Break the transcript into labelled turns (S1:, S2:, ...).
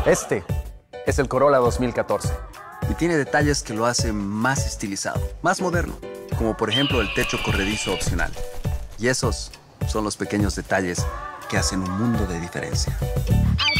S1: Este es el Corolla 2014.
S2: Y tiene detalles que lo hacen más estilizado, más moderno, como por ejemplo el techo corredizo opcional. Y esos son los pequeños detalles que hacen un mundo de diferencia.